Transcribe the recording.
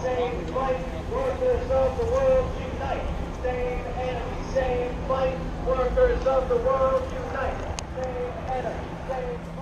same fight, workers of the world unite. Same enemy, same fight, workers of the world unite. Same enemy, same